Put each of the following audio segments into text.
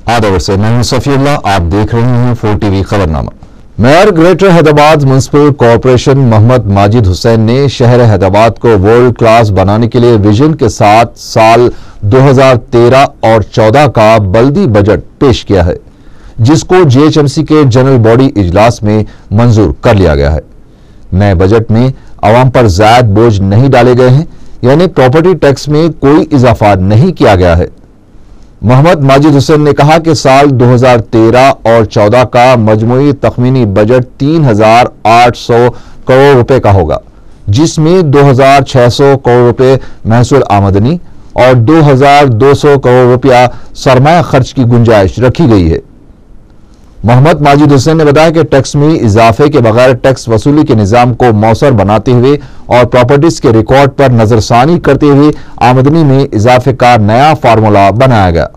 आदर से मैं हूं सफीउल्लाह, आप देख रहे हैं 4TV खबरनामा। Mayor greater Hyderabad municipal corporation Mohammad Majid Hussain ने शहर हैदराबाद को वर्ल्ड क्लास बनाने के लिए विजन के साथ साल 2013 और 14 का बल्दी बजट पेश किया है, जिसको GHMC के जनरल बॉडी इजलास में मंजूर कर लिया गया है। नए बजट में आवाम पर ज्यादा बोझ नहीं डाले गए हैं, यानी प्रॉपर्टी टैक्स में कोई इजाफा नहीं किया गया है। मोहम्मद माजिद हुसैन ने कहा कि साल 2013 और 14 का मजमूई तखमीनी बजट 3,800 करोड़ रुपए का होगा, जिसमें 2,600 करोड़ रुपए महसूल आमदनी और 2,200 करोड़ रुपया सरमाया खर्च की गुंजाइश रखी गई है। मोहम्मद माजिद हुसैन ने बताया कि टैक्स में इजाफे के बगैर टैक्स वसूली के निजाम को मौसर बनाते हुए और प्रॉपर्टीज के रिकॉर्ड पर नजरसानी करते हुए आमदनी में इजाफे का नया फार्मूला बनाया गया।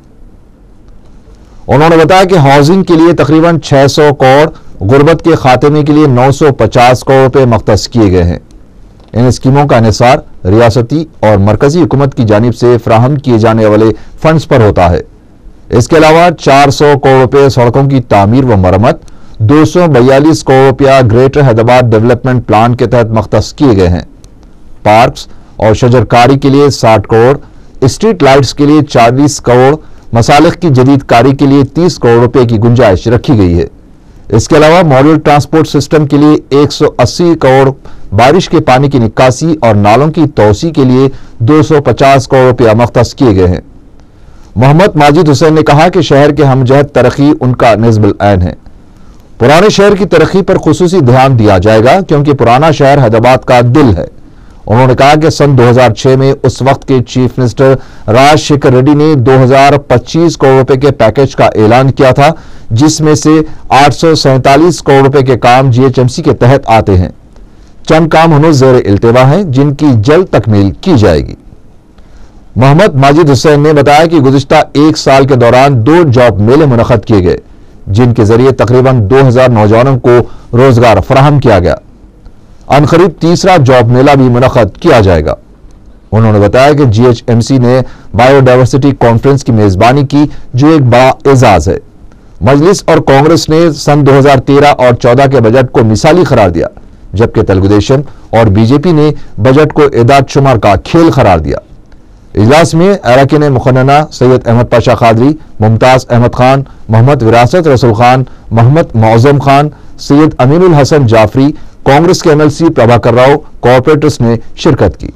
उन्होंने बताया कि हाउसिंग के लिए तकरीबन 600 करोड़, गुर्बत के खात्मे के लिए 950 करोड़ रुपए मख्तस किए गए हैं। इन स्कीमों का इन्हिसार रियासती और मरकजी हुकूमत की जानिब से फराहम किए जाने वाले फंड्स पर होता है। इसके अलावा 400 करोड़ रुपए सड़कों की तामीर व मरम्मत, 242 करोड़ रुपया ग्रेटर हैदराबाद डेवलपमेंट प्लान के तहत मख्तस किए गए हैं। पार्क्स और शजरकारी के लिए 60 करोड़, स्ट्रीट लाइट्स के लिए 40 करोड़, मसालिक की जदीद कारी के लिए 30 करोड़ रुपए की गुंजाइश रखी गई है। इसके अलावा मॉडल ट्रांसपोर्ट सिस्टम के लिए 180 करोड़, बारिश के पानी की निकासी और नालों की तोसी के लिए 250 करोड़ रुपया मख्तस किए गए हैं। मोहम्मद माजिद हुसैन ने कहा कि शहर के हमजहत तरक्की उनका निज़्बुल ऐन है। पुराने शहर की तरक्की पर खुसूसी ध्यान दिया जाएगा, क्योंकि पुराना शहर हैदराबाद का दिल है। उन्होंने कहा कि सन 2006 में उस वक्त के चीफ मिनिस्टर राजशेखर रेड्डी ने 2025 करोड़ रुपए के पैकेज का ऐलान किया था, जिसमें से 847 करोड़ रुपए के काम GHMC के तहत आते हैं। चंद काम हुनर ज़ेर इल्तिवा हैं, जिनकी जल्द तकमील की जाएगी। मोहम्मद माजिद हुसैन ने बताया कि गुज़िश्ता एक साल के दौरान 2 जॉब मेले मुनक़द किए गए, जिनके जरिए तकरीबन 2000 नौजवानों को रोजगार फराहम किया गया। अनकरीब तीसरा जॉब मेला भी मुनक़द किया जाएगा। उन्होंने बताया कि GHMC ने बायोडाइवर्सिटी कॉन्फ्रेंस की मेजबानी की, जो एक बड़ा एजाज है। मजलिस और कांग्रेस ने सन 2013 और 14 के बजट को मिसाली करार दिया, जबकि तेलुगु देशम और BJP ने बजट को एदाद शुमार का खेल करार दिया। इजलास में अरकान मुखन्ना सैयद अहमद पाशा खादरी, मुमताज अहमद खान, मोहम्मद विरासत रसूल खान, मोहम्मद मौजम खान, सैयद अमीनुल हसन जाफरी, कांग्रेस के MLC प्रभाकर राव, कॉर्पोरेटर्स ने शिरकत की।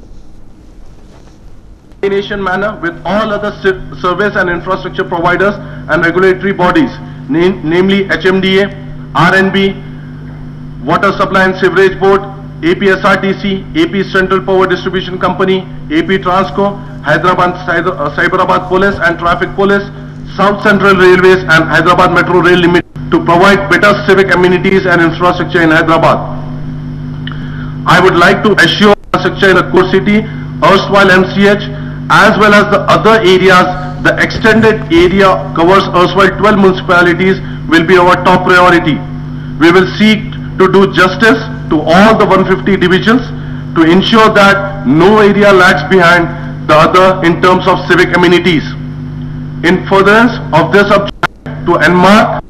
manner with all other service and infrastructure providers and regulatory bodies, namely HMDA, RNB, Water Supply and Sewerage Board, APSRTC, AP Central Power Distribution Company, AP Transco, Cyberabad Police and Traffic Police, South Central Railways and Hyderabad Metro Rail Limited to provide better civic amenities and infrastructure in Hyderabad. I would like to assure infrastructure in the core city, erstwhile MCH, as well as the other areas. The extended area covers erstwhile 12 municipalities will be our top priority. We will seek to do justice to all the 150 divisions to ensure that no area lags behind the other in terms of civic amenities. In furtherance of this objective to enmark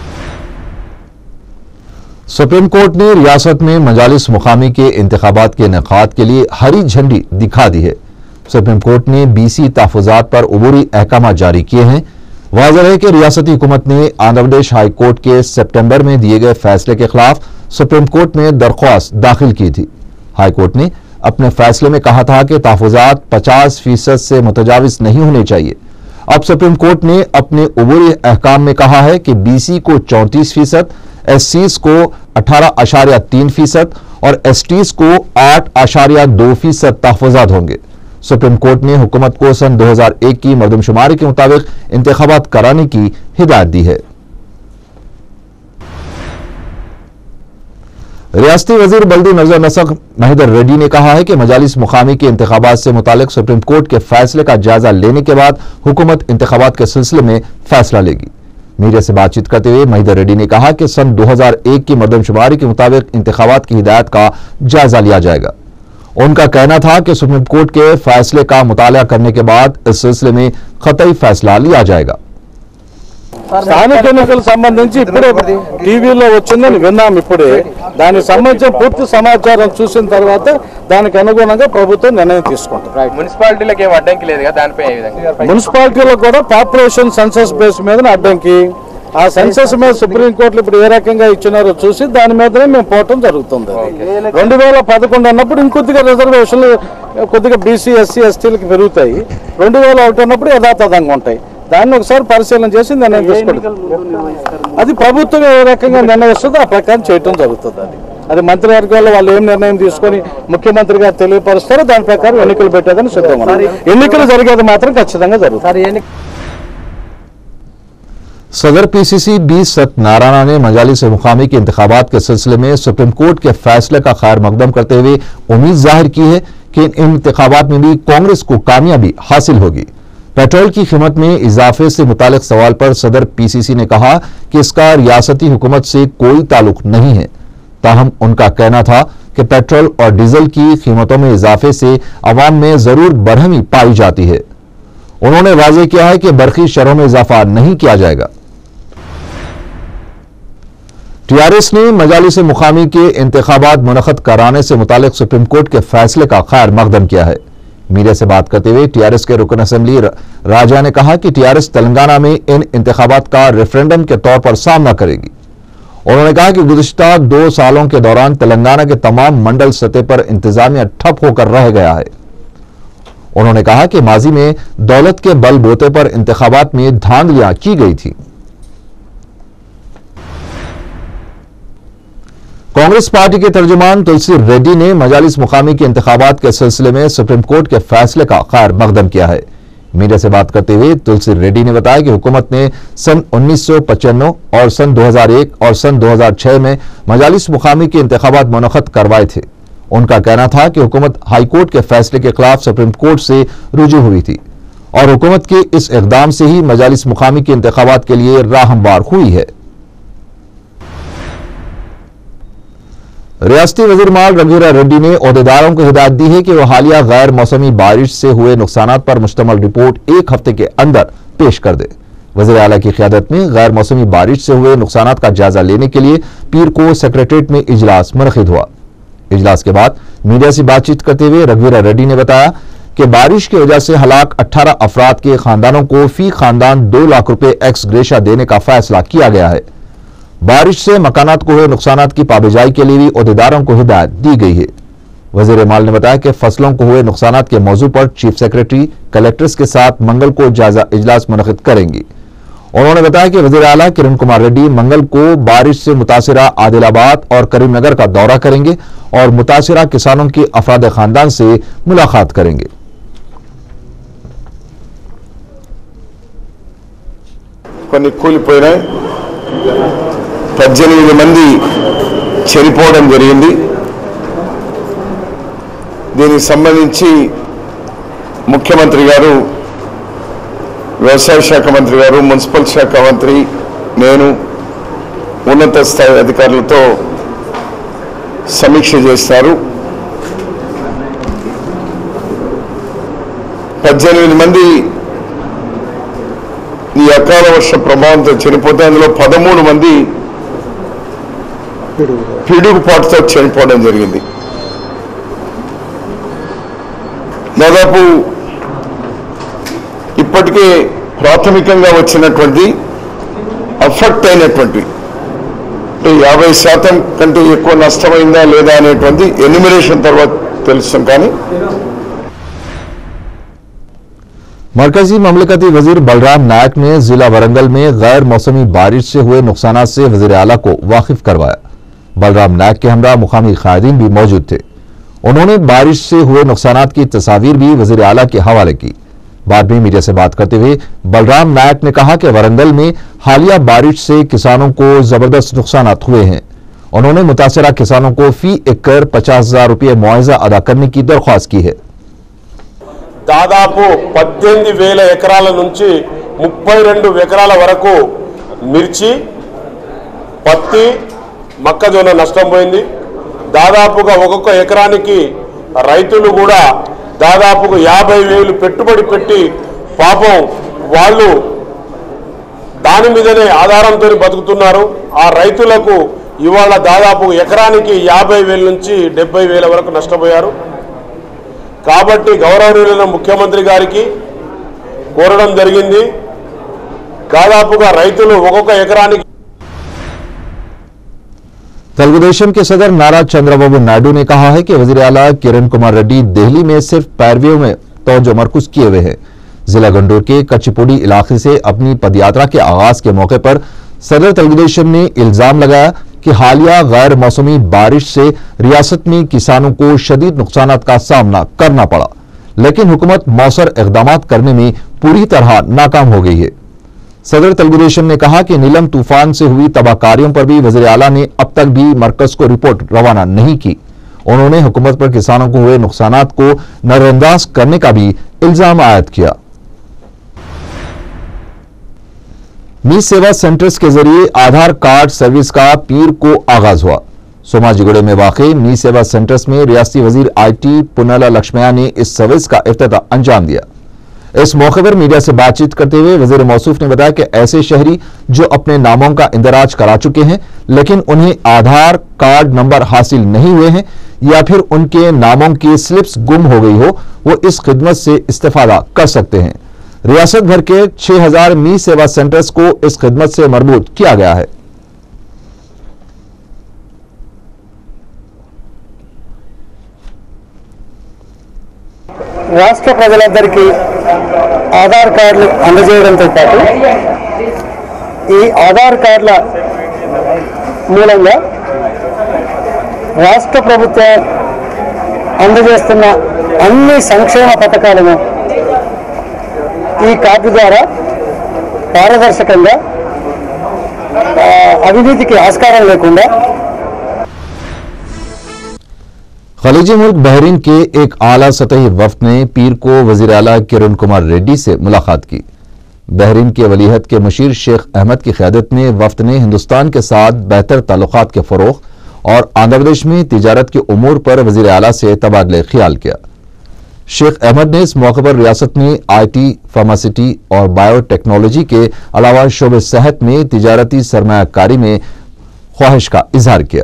supreme court ने रियासत में मजालिस मुकामी के इंतखाबात के इनेकाद के लिए हरी झंडी दिखा दी है। सुप्रीम कोर्ट ने BC तहफ़्फ़ुज़ात पर उबूरी अहकाम जारी किए हैं। वाज़ेह है कि रियासती हुकूमत ने आंध्र प्रदेश हाई कोर्ट के सितंबर में दिए गए फैसले के खिलाफ सुप्रीम कोर्ट में दरख्वास्त दाखिल की थी। हाई कोर्ट ने अपने फैसले में कहा था कि तहफ़्फ़ुज़ात 50% से मुतजाविज नहीं होने चाहिए। अब सुप्रीम कोर्ट ने अपने उबूरी अहकाम में कहा है कि BC को 34%, SCs को 18.3% और STs को 8.2% तहफ़्फ़ुज़ात होंगे। सुप्रीम कोर्ट ने हुकूमत को सन 2001 की मरदमशुमारी के मुताबिक इंतखाबात कराने की हिदायत दी है। रियासती वजीर बल्दी नजर नसक महिदर रेड्डी ने कहा है कि मजालिस मुकामी के इंतखाबात से मुतालिक सुप्रीम कोर्ट के फैसले का जायजा लेने के बाद हुकूमत इंतखाबात के सिलसिले में फैसला लेगी। मीडिया से बातचीत करते हुए महिदर रेड्डी ने कहा कि सन 2001 की मरदमशुमारी के मुताबिक इंतखाबात की हिदायत का जायजा लिया जाएगा। उनका कहना था कि सुप्रीम कोर्ट के फैसले का मुताला करने के बाद इस सिलसिले में कतई फैसला लिया जाएगा। స్థానిక ఎన్నికలకు సంబంధించి ఇప్పుడే టీవీలో వచ్చిందని విన్నాం. ఇప్పుడే దానికి సంబంధించిన పూర్తి సమాచారం చూసిన తర్వాత దానికి అనుగుణంగా ప్రభుత్వం నిర్ణయం తీసుకుంటుంది. మున్సిపాలిటీలకు ఏం అడ్డంకి లేదు కదా, దానిపై ఏ విధంగా? మున్సిపాలిటీలో కూడా పాపులేషన్ సెన్సస్ బేస్ మీద అడ్డంకి, ఆ సెన్సస్ మీద సుప్రీంకోర్టులో ఇప్పుడు ఏ రకంగా ఇచ్చినారో చూసి దాని మీదనే మేము పోవటం జరుగుతుంది. 2011 అన్నప్పుడు ఇంకొద్దిగా రిజర్వేషన్లు కొద్దిగా బీసీ ఎస్సీ ఎస్టీలకు పెరుగుతాయి. 2001 అన్నప్పుడు యథాతథంగా ఉంటాయి. దాన్ని ఒకసారి పరిశీలన చేసి నిర్ణయం తీసుకుంటుంది. అది ప్రభుత్వం ఏ రకంగా నిర్ణయిస్తుందో ఆ ప్రకారం చేయటం జరుగుతుంది. అది మంత్రివర్గాల్లో వాళ్ళు ఏం నిర్ణయం తీసుకొని ముఖ్యమంత్రి గారు తెలియపరుస్తారో దాని ప్రకారం ఎన్నికలు పెట్టేదని సిద్ధం. ఎన్నికలు జరిగేది మాత్రం ఖచ్చితంగా జరుగుతుంది. सदर पीसीसी बी सत्यनारायण ने मजालिस मुकामी के इंतखाबात के सिलसिले में सुप्रीम कोर्ट के फैसले का खैर मकदम करते हुए उम्मीद जाहिर की है कि इन इंतखाबात में भी कांग्रेस को कामयाबी हासिल होगी। पेट्रोल की कीमत में इजाफे से मुतालिक सवाल पर सदर पीसीसी ने कहा कि इसका रियासती हुकूमत से कोई ताल्लुक नहीं है। ताहम उनका कहना था कि पेट्रोल और डीजल की कीमतों में इजाफे से अवाम में जरूर बरहमी पाई जाती है। उन्होंने वाजे किया है कि बरकी शरहों में इजाफा नहीं किया जाएगा। टीआरएस ने मजालिस मुकामी के इंतखाबात मुनक़द कराने से मुतालिक सुप्रीम कोर्ट के फैसले का खैर मकदम किया है। मीडिया से बात करते हुए टीआरएस के रुकन असेंबली राजा ने कहा कि टीआरएस तेलंगाना में इन इंतखाबात का रेफरेंडम के तौर पर सामना करेगी। उन्होंने कहा कि गुज़िश्ता 2 सालों के दौरान तेलंगाना के तमाम मंडल सतह पर इंतजामिया ठप होकर रह गया है। उन्होंने कहा कि माजी में दौलत के बलबूते पर इंतखाबात में धांधलियां की गई थी। कांग्रेस पार्टी के तर्जुमान तुलसी रेड्डी ने मजालिस मुकामी के इंतखाबात के सिलसिले में सुप्रीम कोर्ट के फैसले का खैर मकदम किया है। मीडिया से बात करते हुए तुलसी रेड्डी ने बताया कि हुकूमत ने सन 1995 और सन 2001 और सन 2006 में मजालिस मुकामी के इंतखाबात मुनक़द करवाए थे। उनका कहना था कि हुकूमत हाईकोर्ट के फैसले के खिलाफ सुप्रीम कोर्ट से रुजू हुई थी और हुकूमत के इस इक़दाम से ही मजालिस मुकामी के इंतखाबात के लिए राह हमवार हुई है। रियासती वज़ीर माल रघुवीर रेड्डी ने ओहदेदारों को हिदायत दी है कि वह हालिया गैर मौसमी बारिश से हुए नुकसानात पर मुश्तमल रिपोर्ट 1 हफ्ते के अंदर पेश कर दे। वज़ीर आला की क़यादत में गैर मौसमी बारिश से हुए नुकसानात का जायजा लेने के लिए पीर को सेक्रेटरीट में इजलास मुनक़िद हुआ। इजलास के बाद मीडिया से बातचीत करते हुए रघुवीर रेड्डी ने बताया कि बारिश की वजह से हलाक 18 अफराद के खानदानों को फी खानदान 2 लाख रुपए एक्स ग्रेशा देने का फैसला किया गया है। बारिश से मकानात को हुए नुकसानात की पाबेजाई के लिए भी ओहदेदारों को हिदायत दी गई है। वज़ीर माल ने बताया कि फसलों को हुए नुकसानात के मौजू पर चीफ सेक्रेटरी कलेक्टर्स के साथ मंगल को जायजा इजलास मुनक़िद करेंगी। उन्होंने बताया कि वज़ीर आला किरण कुमार रेड्डी मंगल को बारिश से मुतासिरा आदिलाबाद और करीमनगर का दौरा करेंगे और मुतासिरा किसानों के अफराद खानदान से मुलाकात करेंगे। కూలిపోయినాయి 18 మంది చనిపోవడం జరిగింది। దీనికి సంబంధించి ముఖ్యమంత్రి గారు, వ్యవసాయ శాఖ మంత్రి గారు, మున్సిపల్ శాఖ మంత్రి, నేను ఉన్నత స్థాయి అధికారులతో సమీక్ష చేస్తారు। 18 మంది ఈ అకాల వర్ష ప్రభావంతో చనిపోతే అందులో 13 మంది పిడుగుపాటుతో చనిపోవడం జరిగింది। దాదాపు ఇప్పటికే ప్రాథమికంగా వచ్చినటువంటి అఫెక్ట్ అయినటువంటి 50% కంటే ఎక్కువ నష్టమైందా లేదా అనేటువంటి ఎన్యూమరేషన్ తర్వాత తెలుస్తాం। కానీ मरकजी ममलकती वजीर बलराम नायक ने जिला वरंगल में गैर मौसमी बारिश से हुए नुकसानात से वजीर आला को वाकिफ करवाया। बलराम नायक के हमरा मुकामी कायदीन भी मौजूद थे। उन्होंने बारिश से हुए नुकसानात की तस्वीर भी वजीर आला के हवाले की। बाद में मीडिया से बात करते हुए बलराम नायक ने कहा कि वरंगल में हालिया बारिश से किसानों को जबरदस्त नुकसानात हुए हैं। उन्होंने मुतासरा किसानों को फी एकड़ 50,000 रुपये मुआवजा अदा करने की दरख्वास्त की है। దాదాపు 18,000 ఎకరాల నుంచి 32 ఎకరాల వరకు మిర్చి, పత్తి, మొక్కజొన్న నష్టం పోయింది। దాదాపుగా ఒక్కొక్క ఎకరానికి రైతులు కూడా దాదాపుగా 50,000 పెట్టుబడి పెట్టి పాపం వాళ్ళు దాని మీదనే ఆధారంతో బతుకుతున్నారు. ఆ రైతులకు ఇవాళ దాదాపు ఎకరానికి 50,000 నుంచి 70,000 వరకు నష్టపోయారు. కాబట్టి గౌరవనీయులైన ముఖ్యమంత్రి గారికి కోరడం జరిగింది, దాదాపుగా రైతులు ఒక్కొక్క ఎకరానికి. तेलुगुदेशम के सदर नारा चंद्रबाबू नायडू ने कहा है कि वजीर आला किरण कुमार रेड्डी दिल्ली में सिर्फ पैरवियों में तवज्जो मरकूज किए हुए हैं। जिला गंडोर के कच्चीपुड़ी इलाके से अपनी पदयात्रा के आगाज के मौके पर सदर तेलुगुदेशम ने इल्जाम लगाया कि हालिया गैर मौसमी बारिश से रियासत में किसानों को शदीद नुकसानात का सामना करना पड़ा, लेकिन हुकूमत मौसर इकदाम करने में पूरी तरह नाकाम हो गई है। सदर तेलुगुदेशम ने कहा कि नीलम तूफान से हुई तबाहकारियों पर भी वज़ीर आला ने अब तक भी मरकज को रिपोर्ट रवाना नहीं की। उन्होंने हुकूमत पर किसानों को हुए नुकसानात को नजरअंदाज करने का भी इल्जाम आयद किया। मी सेवा सेंटर्स के जरिए आधार कार्ड सर्विस का पीर को आगाज हुआ। सोमाजीगुड़े में वाक़े मी सेवा सेंटर्स में रियासती वजीर IT पुन्नला लक्ष्मैया ने इस सर्विस का इफ्तिताह अंजाम दिया। इस मौके पर मीडिया से बातचीत करते हुए वजीर मौसूफ ने बताया कि ऐसे शहरी जो अपने नामों का इंदराज करा चुके हैं लेकिन उन्हें आधार कार्ड नंबर हासिल नहीं हुए हैं या फिर उनके नामों की स्लिप्स गुम हो गई हो, वो इस खिदमत से इस्तेफादा कर सकते हैं। रियासत भर के 6000 मी सेवा सेंटर्स को इस खिदमत से मरबूत किया गया है। రాష్ట్ర ప్రజలందరికీ ఆధార్ కార్డులు అందజేయడంతో పాటు ఈ ఆధార్ కార్డుల మూలంగా రాష్ట్ర ప్రభుత్వం అందజేస్తున్న అన్ని సంక్షేమ పథకాలను ఈ కార్డు ద్వారా పారదర్శకంగా అవినీతికి ఆస్కారం లేకుండా खलीजी मुल्क बहरीन के एक आला सतही वफ्द ने पीर को वजीर आला किरण कुमार रेड्डी से मुलाकात की। बहरीन के वलीहद के मशीर शेख अहमद की क़यादत में वफ्द ने हिंदुस्तान के साथ बेहतर ताल्लुकात के फ़रोग़ और आंध्र प्रदेश में तिजारत के उमूर पर वजीर आला से तबादले ख्याल किया। शेख अहमद ने इस मौके पर रियासत में IT, फार्मासिटी और बायोटेक्नोलॉजी के अलावा शोबे सेहत में तिजारती सरमायाकारी में ख्वाहिश का इजहार किया।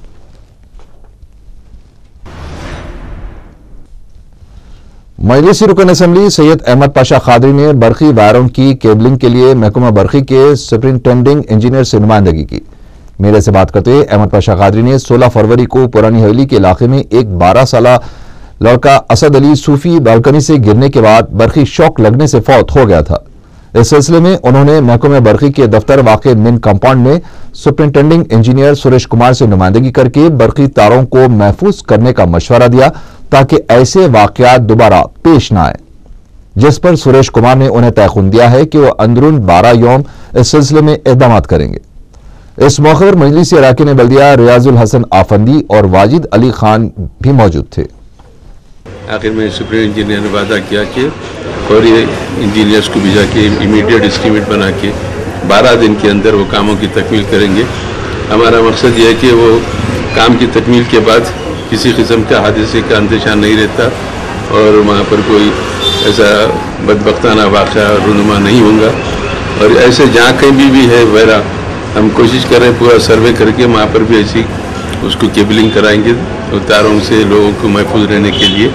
मजलिसी रुकन असम्बली सैयद अहमद पाशा खादरी ने बरखी वायरों की केबलिंग के लिए महकमा बरखी के सुपरिंटेंडिंग इंजीनियर से नुमाइंदगी की। मीडिया से बात करते हुए अहमद पाशा खादरी ने 16 फरवरी को पुरानी हवेली के इलाके में एक 12 साल लड़का असद अली सूफी बालकनी से गिरने के बाद बरखी शॉक लगने से फौत हो गया था। इस सिलसिले में उन्होंने महकमा बरखी के दफ्तर वाक़े मिन कंपाउंड में सुपरिंटेंडिंग इंजीनियर सुरेश कुमार से नुमाइंदगी करके बरखी तारों को महफूज करने का मशवरा दिया ताकि ऐसे वाकयात दोबारा पेश न आए, जिस पर सुरेश कुमार ने उन्हें तयखुन दिया है कि वह अंदरून 12 यौम इस सिलसिले में इक़दाम करेंगे। इस मौके पर मजलिसी अराकीन बल्दिया रियाजुल हसन आफंदी और वाजिद अली खान भी मौजूद थे। आखिर में सुप्रीम इंजीनियर ने वादा किया कि और ये इंजीनियर्स को भेजा के इमीडिएट एस्टीमेट बना के 12 दिन के अंदर वो कामों की तकमील करेंगे। हमारा मकसद ये है कि वो काम की तकमील के बाद किसी किस्म का हादसे का अंदेशा नहीं रहता और वहाँ पर कोई ऐसा बदबख्ताना वाक़या रूनुमा नहीं होगा। और ऐसे जहाँ कहीं भी है वगैरह हम कोशिश कर रहे हैं पूरा सर्वे करके वहाँ पर भी ऐसी उसको केबलिंग कराएंगे और तारों से लोगों को महफूज रहने के लिए।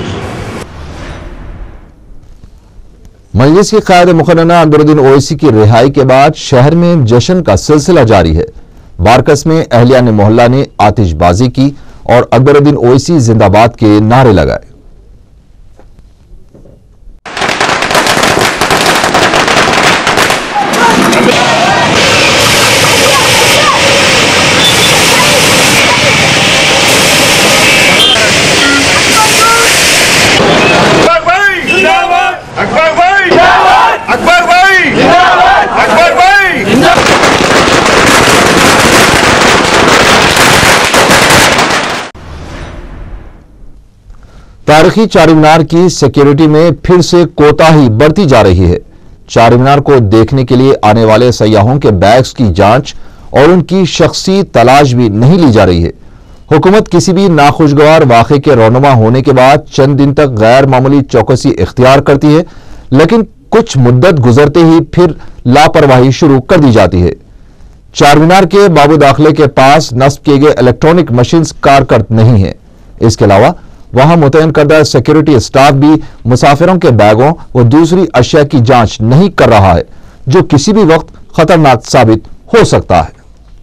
मजलिस की क़यादत मुक़र्ररा अकबरुद्दीन ओवैसी की रिहाई के बाद शहर में जश्न का सिलसिला जारी है। बारकस में अहलियान मोहल्ला ने आतिशबाजी की और अकबरुद्दीन ओवैसी जिंदाबाद के नारे लगाए। तारीखी चारमीनार की सिक्योरिटी में फिर से कोताही बढ़ती जा रही है। चारमीनार को देखने के लिए आने वाले सयाहों के बैग्स की जांच और उनकी शख्सी तलाश भी नहीं ली जा रही है। हुकूमत किसी भी नाखुशगवार वाक़े के रौनुमा होने के बाद चंद दिन तक गैर मामूली चौकसी इख्तियार करती है, लेकिन कुछ मुद्दत गुजरते ही फिर लापरवाही शुरू कर दी जाती है। चारमीनार के बाबू दाखले के पास नस्ब किए गए इलेक्ट्रॉनिक मशीन्स कारगर नहीं है। इसके अलावा वहां मुतयन करदा सिक्योरिटी स्टाफ भी मुसाफिरों के बैगों व दूसरी अशिया की जांच नहीं कर रहा है, जो किसी भी वक्त खतरनाक साबित हो सकता है।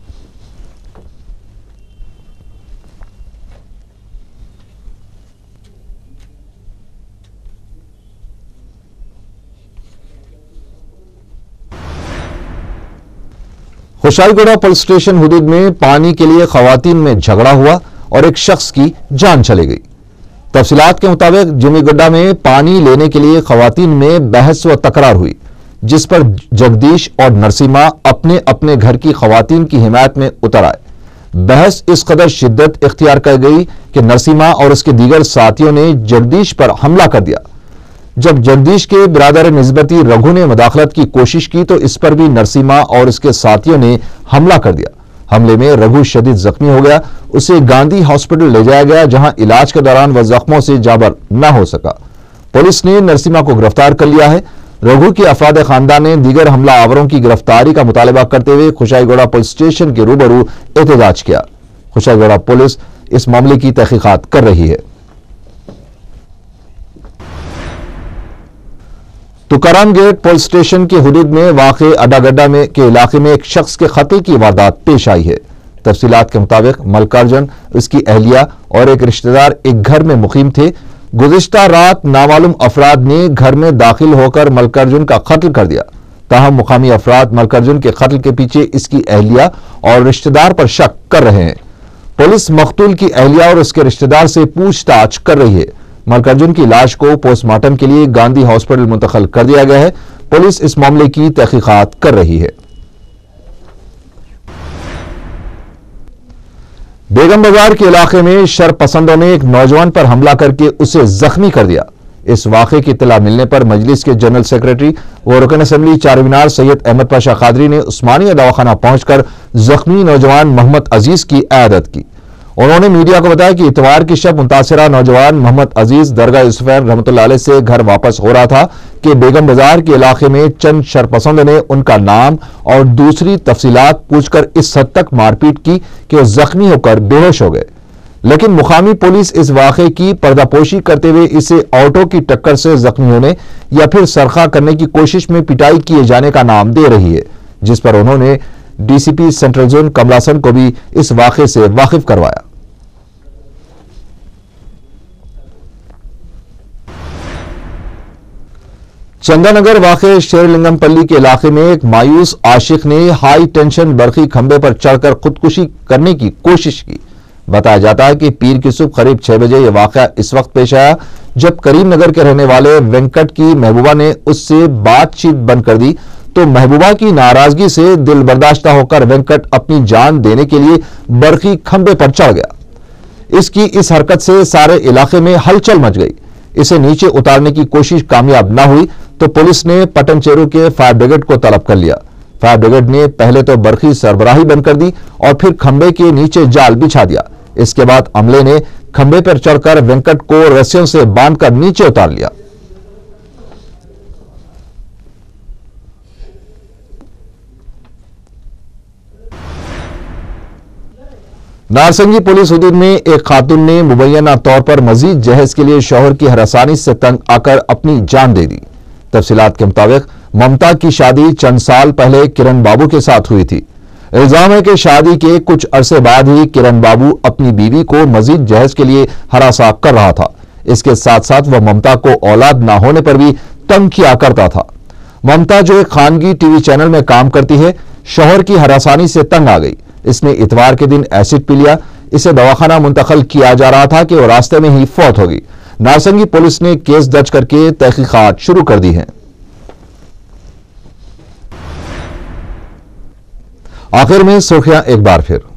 खुशाईगुड़ा पुलिस स्टेशन हुदूद में पानी के लिए खवातीन में झगड़ा हुआ और एक शख्स की जान चली गई। तफसीलात के मुताबिक जिमीगुड्डा में पानी लेने के लिए खवातीन में बहस व तकरार हुई, जिस पर जगदीश और नरसिमा अपने अपने घर की खवातीन की हिमायत में उतर आए। बहस इस कदर शिद्दत इख्तियार कर गई कि नरसिमा और उसके दीगर साथियों ने जगदीश पर हमला कर दिया। जब जगदीश के बिरादर निस्बती रघु ने मुदाखलत की कोशिश की तो इस पर भी नरसिमा और उसके साथियों ने हमला कर दिया। हमले में रघु शदीद जख्मी हो गया। उसे गांधी हॉस्पिटल ले जाया गया, जहां इलाज के दौरान वह जख्मों से जाबर न हो सका। पुलिस ने नरसिमा को गिरफ्तार कर लिया है। रघु के अफराद खानदान ने दीगर हमला आवरों की गिरफ्तारी का मुतालबा करते हुए खुशाईगुड़ा पुलिस स्टेशन के रूबरू एहतजाज किया। खुशाईगुड़ा पुलिस इस मामले की तहकीकात कर रही है। तुकाराम गेट पुलिस स्टेशन के हुदूद में वाक़े अड्डागड्डा में के इलाके में एक शख्स के कत्ल की वारदात पेश आई है। तफसीलात के मुताबिक मल्लिकार्जुन, उसकी अहलिया और एक रिश्तेदार एक घर में मुकीम थे। गुज़िश्ता रात नामालूम अफराद ने घर में दाखिल होकर मल्लिकार्जुन का कत्ल कर दिया। ताहम मुकामी अफराद मल्लिकार्जुन के कत्ल के पीछे इसकी अहलिया और रिश्तेदार पर शक कर रहे हैं। पुलिस मकतूल की अहलिया और उसके रिश्तेदार से पूछताछ कर रही है। मल्लिकार्जुन की लाश को पोस्टमार्टम के लिए गांधी हॉस्पिटल मुंतकिल कर दिया गया है। पुलिस इस मामले की तहकीकात कर रही है। बेगम बाजार के इलाके में शरपसंदों ने एक नौजवान पर हमला करके उसे जख्मी कर दिया। इस वाक़े की इत्तला मिलने पर मजलिस के जनरल सेक्रेटरी व रुकन असम्बली चारमीनार सैयद अहमद पाशा कादरी ने उस्मानिया दवाखाना पहुंचकर जख्मी नौजवान मोहम्मद अजीज की इयादत की। उन्होंने मीडिया को बताया कि इतवार की शब मुतासिरा नौजवान मोहम्मद अजीज दरगाह यूसुफैन रहमतुल्लाह अलैह से घर वापस हो रहा था कि बेगम बाजार के इलाके में चंद शरपसंद ने उनका नाम और दूसरी तफसीलात पूछकर इस हद तक मारपीट की कि वो जख्मी होकर बेहोश हो गए। लेकिन मुकामी पुलिस इस वाक़े की पर्दापोशी करते हुए इसे ऑटो की टक्कर से जख्मी होने या फिर सरखा करने की कोशिश में पिटाई किए जाने का नाम दे रही है, जिस पर उन्होंने डीसीपी सेंट्रल जोन कमलासन को भी इस वाक़े से वाकिफ करवाया। चंदानगर वाक़े शेरलिंगमपल्ली के इलाके में एक मायूस आशिक ने हाई टेंशन बरखी खंबे पर चढ़कर खुदकुशी करने की कोशिश की। बताया जाता है कि पीर की सुबह करीब 6 बजे यह वाक़या इस वक्त पेश आया जब करीमनगर के रहने वाले वेंकट की महबूबा ने उससे बातचीत बंद कर दी तो महबूबा की नाराजगी से दिल बर्दाश्ता होकर वेंकट अपनी जान देने के लिए बरखी खंबे पर चढ़ गया। इसकी इस हरकत से सारे इलाके में हलचल मच गई। इसे नीचे उतारने की कोशिश कामयाब न हुई तो पुलिस ने पटनचेरू के फायर ब्रिगेड को तलब कर लिया। फायर ब्रिगेड ने पहले तो बरखी सरबराही बंद कर दी और फिर खंबे के नीचे जाल बिछा दिया। इसके बाद अमले ने खंबे पर चढ़कर वेंकट को रस्सियों से बांधकर नीचे उतार लिया। नारसंगी पुलिस हुदूद में एक खातून ने मुबैना तौर पर मजीद जहेज के लिए शौहर की हरासानी से तंग आकर अपनी जान दे दी। तफसीलात के मुताबिक ममता की शादी चंद साल पहले किरण बाबू के साथ हुई थी। इल्जाम है कि शादी के कुछ अरसे बाद ही किरण बाबू अपनी बीवी को मजीद जहेज के लिए हरासा कर रहा था। इसके साथ साथ वह ममता को औलाद न होने पर भी तंग किया करता था। ममता जो एक खानगी टीवी चैनल में काम करती है, शौहर की हरासानी से तंग आ गई। इसने इतवार के दिन एसिड पी लिया। इसे दवाखाना मुंतकिल किया जा रहा था कि वो रास्ते में ही फौत हो गई। नारसंगी पुलिस ने केस दर्ज करके तहकीकात शुरू कर दी है। आखिर में सुर्खियां एक बार फिर।